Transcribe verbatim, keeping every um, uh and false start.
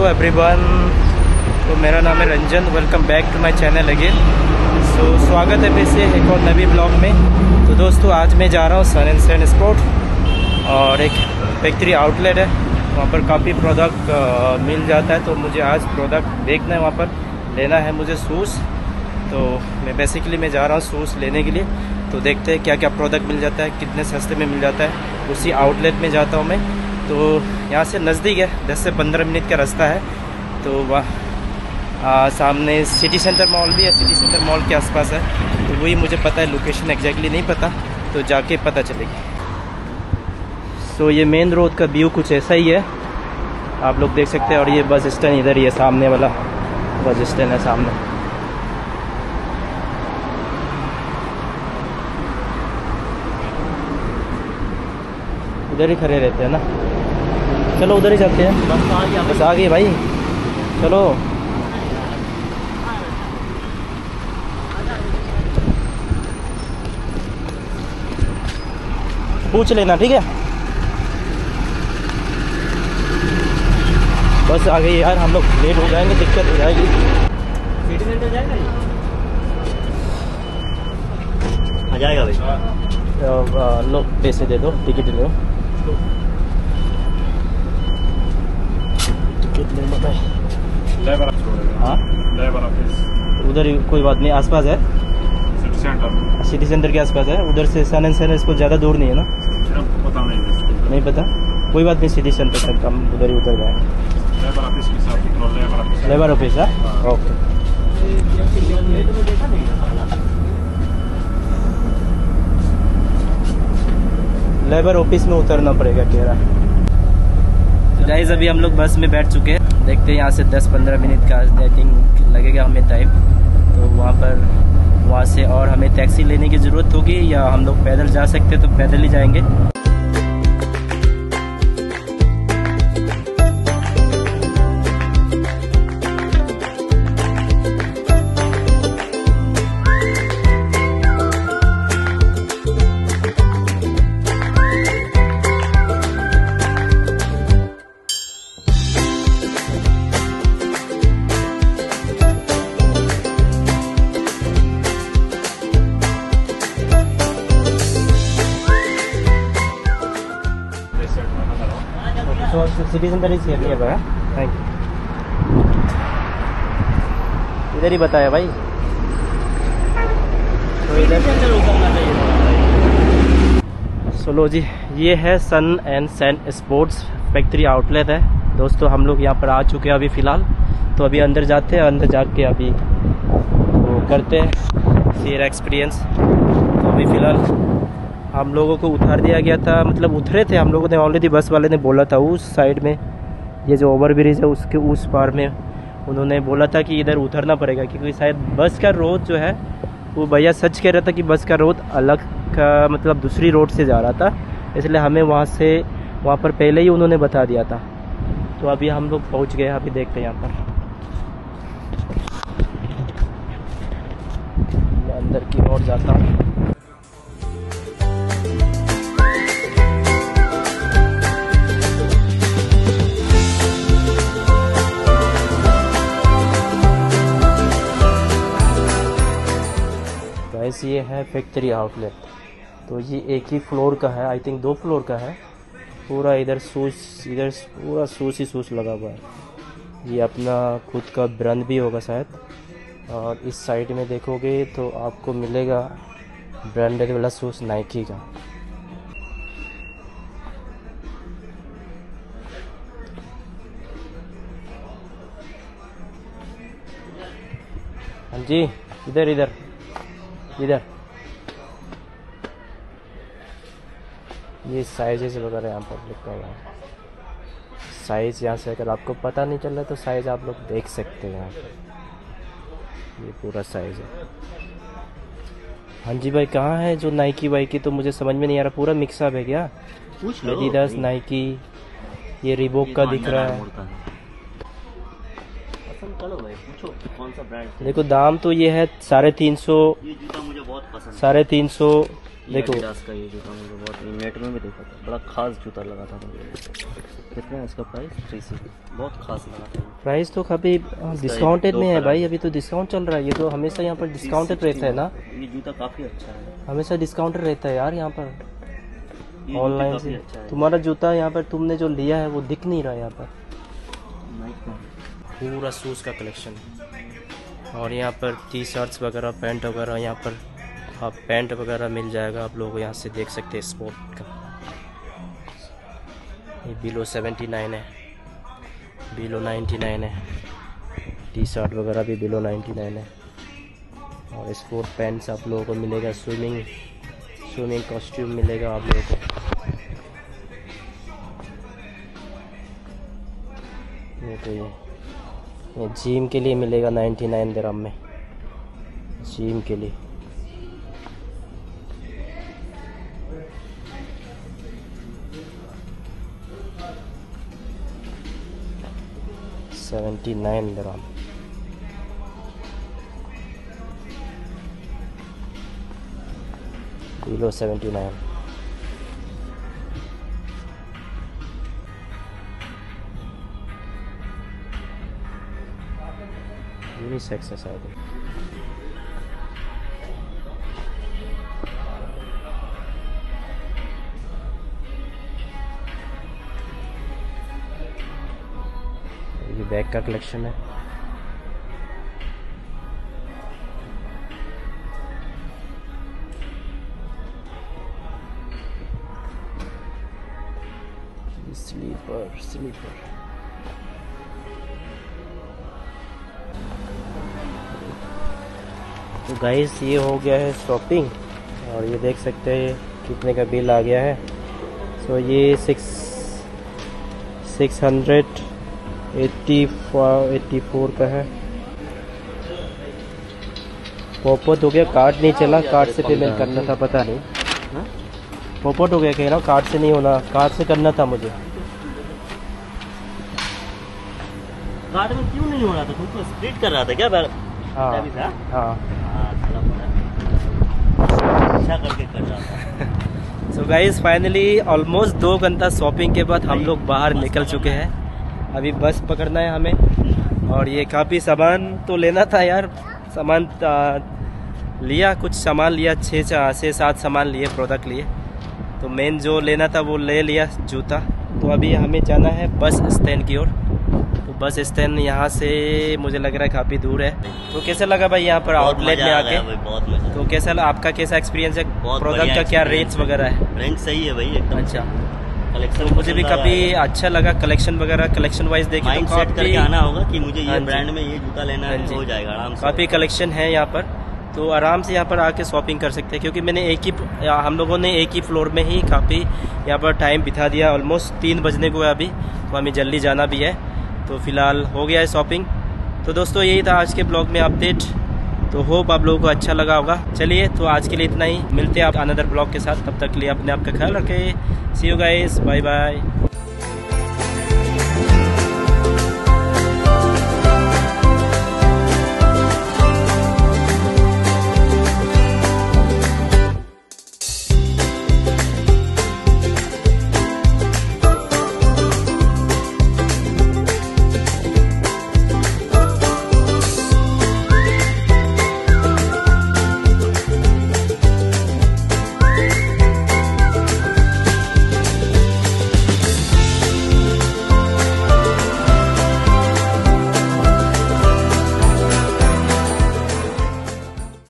Everyone, तो मेरा नाम है Ranjan. Welcome back to my channel again. So स्वागत है फिर से एक और नवी ब्लॉग में। तो दोस्तों आज मैं जा रहा हूँ सन एंड सैंड स्पोर्ट और एक फैक्ट्री आउटलेट है, वहाँ पर काफ़ी प्रोडक्ट मिल जाता है। तो मुझे आज प्रोडक्ट देखना है, वहाँ पर लेना है मुझे शूज़। तो मैं बेसिकली मैं जा रहा हूँ शूज़ लेने के लिए। तो देखते हैं क्या क्या प्रोडक्ट मिल जाता है, कितने सस्ते में मिल जाता है। उसी आउटलेट में जाता हूँ मैं। तो यहाँ से नज़दीक है, दस से पंद्रह मिनट का रास्ता है। तो वह सामने सिटी सेंटर मॉल भी है, सिटी सेंटर मॉल के आसपास है। तो वही मुझे पता है, लोकेशन एग्जैक्टली नहीं पता, तो जाके पता चलेगी। सो ये मेन रोड का व्यू कुछ ऐसा ही है, आप लोग देख सकते हैं। और ये बस स्टैंड इधर ही है, सामने वाला बस स्टैंड है सामने। उधर ही खड़े रहते हैं ना, चलो उधर ही जाते हैं। बस आ गई भाई, चलो। पूछ लेना, ठीक है। बस आ गई यार, हम लोग लेट हो जाएंगे, दिक्कत हो जाएगी। सिटी सेंटर जाएगा ये? आ जाएगा भाई। लो पैसे दे दो, टिकट लो। हाँ उधर ही, कोई बात नहीं, आसपास है। सिटी सेंटर, सिटी सेंटर के आसपास है। उधर से सन एंड सैंड स्पोर्ट ज़्यादा दूर नहीं है ना? पता नहीं, नहीं पता, कोई बात नहीं। सिटी सेंटर से हम उधर ही उतर गए। लेबर ऑफिस है, ओके। लेबर ऑफिस में उतरना पड़ेगा कह रहा है। तो गाइस अभी हम लोग बस में बैठ चुके हैं। देखते हैं यहाँ से दस पंद्रह मिनट का आई थिंक लगेगा हमें टाइम। तो वहाँ पर वहाँ से और हमें टैक्सी लेने की ज़रूरत होगी, या हम लोग पैदल जा सकते हैं तो पैदल ही जाएंगे। City centre is here bye, thank you. इधर ही बताया भाई, तो इधर सेंटर उतरना चाहिए। सोलो जी, ये है Sun and Sand sports factory outlet है। दोस्तों हम लोग यहाँ पर आ चुके हैं अभी फ़िलहाल। तो अभी अंदर जाते हैं, अंदर जाके अभी वो करते हैं शेयर एक्सपीरियंस। तो अभी फ़िलहाल हम लोगों को उतार दिया गया था, मतलब उतरे थे हम लोगों ने ऑलरेडी। बस वाले ने बोला था उस साइड में, ये जो ओवर ब्रिज है उसके उस पार में उन्होंने बोला था कि इधर उतरना पड़ेगा, क्योंकि शायद बस का रोड जो है वो भैया सच कह रहा था कि बस का रोड अलग का, मतलब दूसरी रोड से जा रहा था। इसलिए हमें वहाँ से वहाँ पर पहले ही उन्होंने बता दिया था। तो अभी हम लोग पहुँच गए, अभी देखते हैं यहाँ पर। मैं अंदर की ओर जाता हूँ। ये है फैक्ट्री आउटलेट। तो ये एक ही फ्लोर का है, आई थिंक दो फ्लोर का है। पूरा इधर शूज, इधर पूरा शूज ही शूज लगा हुआ है। ये अपना खुद का ब्रांड भी होगा शायद। और इस साइड में देखोगे तो आपको मिलेगा ब्रांडेड वाला शूज नाइकी का। हाँ जी, इधर इधर इधर ये साइजेस वगैरह यहाँ पर लिखा हुआ है। साइज़ यहाँ से अगर आपको पता नहीं चल रहा तो साइज़ आप लोग देख सकते हैं यहाँ पर। ये पूरा साइज़ है। हाँ जी भाई, कहाँ है जो नाइकी वाइकी? तो मुझे समझ में नहीं आ रहा, पूरा मिक्सअप है क्या? एडिडास, नाइकी, ये रिबॉक का दिख रहा है। चलो भाई पूछो कौन सा ब्रांड। देखो दाम तो ये है साढ़े तीन सौ, ये जूता मुझे बहुत पसंद, साढ़े तीन सौ, देखो का ये जूता मुझे बहुत नेट में भी देखा था, बड़ा खास जूता लगा था मुझे। कितना है इसका प्राइस? थ्री सी बहुत खास लगा था। प्राइस तो काफ़ी डिस्काउंटेड में है भाई, अभी तो डिस्काउंट चल रहा है। ये तो हमेशा यहाँ पर डिस्काउंटेड रहता है ना, ये जूता काफ़ी अच्छा है, हमेशा डिस्काउंटेड रहता है यार यहाँ पर ऑनलाइन से। अच्छा तुम्हारा जूता यहाँ पर तुमने जो लिया है वो दिख नहीं रहा यहाँ पर। पूरा शूज़ का कलेक्शन, और यहाँ पर टी शर्ट्स वगैरह, पैंट वगैरह, यहाँ पर आप पैंट वगैरह मिल जाएगा। आप लोग यहाँ से देख सकते हैं स्पोर्ट का। ये बिलो सेवेंटी नाइन है, बिलो नाइन्टी नाइन है। टी शर्ट वगैरह भी बिलो नाइन्टी नाइन है। और स्पोर्ट पैंट्स आप लोगों को मिलेगा, स्विमिंग स्विमिंग कॉस्ट्यूम मिलेगा आप लोगों को। ये तो ये ये जिम के लिए मिलेगा नाइन्टी नाइन दिरहम में, जिम के लिए। सेवेंटी नाइन दिरहम। Kilo seventy nine. यूनिसेक्स है शायद। ये बैग का कलेक्शन है। स्लीपर स्लीपर तो गाइस ये हो गया है शॉपिंग, और ये देख सकते हैं कितने का बिल आ गया है। सो ये six six hundred eighty four eighty four का है। पॉपअप हो गया, कार्ड नहीं चला, कार्ड से पेमेंट करना था, पता नहीं पॉपअप हो गया, कह रहा हूँ कार्ड से नहीं होना, कार्ड से करना था मुझे। कार्ड में क्यों नहीं हो रहा था? तुम तो स्प्लिट कर रहा था क्या? हाँ हाँ अच्छा करके कर रहा था। सो गाइस फाइनली ऑलमोस्ट दो घंटा शॉपिंग के बाद हम लोग बाहर निकल चुके हैं। अभी बस पकड़ना है हमें, और ये काफ़ी सामान तो लेना था यार। सामान आ, लिया, कुछ सामान लिया, छः छः सात सामान लिए, प्रोडक्ट लिए। तो मेन जो लेना था वो ले लिया, जूता। तो अभी हमें जाना है बस स्टैंड की ओर। तो बस स्टैंड यहाँ से मुझे लग रहा है काफ़ी दूर है। तो कैसा लगा भाई यहाँ पर आउटलेट में आके? बहुत मजा। तो कैसा आपका कैसा एक्सपीरियंस है? प्रोडक्ट का क्या रेट्स वगैरह है? रेंट सही है भाई एकदम। अच्छा, कलेक्शन तो मुझे भी काफ़ी अच्छा लगा। कलेक्शन वगैरह, कलेक्शन वाइज देखें तो सेट करके आना होगा कि मुझे ये हाँ ब्रांड में ये जूता लेना है, हो जाएगा आराम से। काफ़ी कलेक्शन है यहाँ पर, तो आराम से यहाँ पर आके शॉपिंग कर सकते हैं। क्योंकि मैंने एक ही हम लोगों ने एक ही फ्लोर में ही काफ़ी यहाँ पर टाइम बिता दिया। ऑलमोस्ट तीन बजने को है अभी, तो हमें जल्दी जाना भी है। तो फिलहाल हो गया है शॉपिंग। तो दोस्तों यही था आज के ब्लॉग में अपडेट। तो होप आप लोगों को अच्छा लगा होगा। चलिए तो आज के लिए इतना ही, मिलते हैं आप अनदर ब्लॉग के साथ। तब तक के लिए अपने आप का ख्याल रखें। See you guys, bye bye.